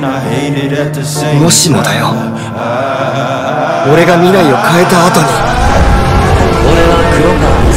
もしもだよ、俺が未来を変えた後に。 俺は黒川